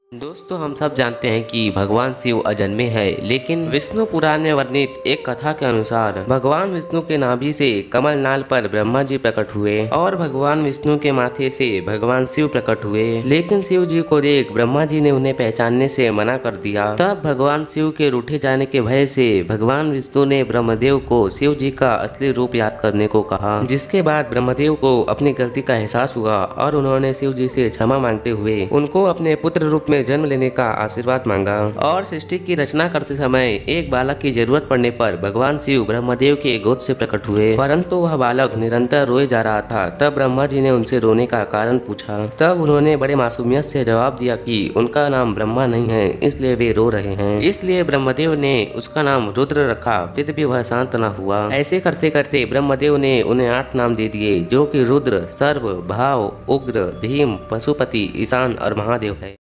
दोस्तों, हम सब जानते हैं कि भगवान शिव अजन्मे हैं, लेकिन विष्णु पुराण में वर्णित एक कथा के अनुसार भगवान विष्णु के नाभि से कमल नाल पर ब्रह्मा जी प्रकट हुए और भगवान विष्णु के माथे से भगवान शिव प्रकट हुए। लेकिन शिव जी को देख ब्रह्मा जी ने उन्हें पहचानने से मना कर दिया। तब भगवान शिव के रूठे जाने के भय से भगवान विष्णु ने ब्रह्मदेव को शिव जी का असली रूप याद करने को कहा, जिसके बाद ब्रह्मदेव को अपनी गलती का एहसास हुआ और उन्होंने शिव जी से क्षमा मांगते हुए उनको अपने पुत्र रूप में जन्म लेने का आशीर्वाद मांगा। और सृष्टि की रचना करते समय एक बालक की जरूरत पड़ने पर भगवान शिव ब्रह्मदेव के गोद से प्रकट हुए, परंतु वह बालक निरंतर रोए जा रहा था। तब ब्रह्मा जी ने उनसे रोने का कारण पूछा। तब उन्होंने बड़े मासूमियत से जवाब दिया कि उनका नाम ब्रह्मा नहीं है, इसलिए वे रो रहे हैं। इसलिए ब्रह्मदेव ने उसका नाम रुद्र रखा, फिर भी वह शांत न हुआ। ऐसे करते करते ब्रह्मदेव ने उन्हें 8 नाम दे दिए, जो कि रुद्र, सर्व, भाव, उग्र, भीम, पशुपति, ईशान और महादेव है।